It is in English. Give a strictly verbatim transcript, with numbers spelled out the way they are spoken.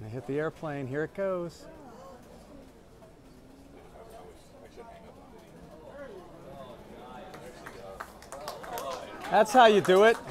gonna hit the airplane. Here it goes. That's how you do it.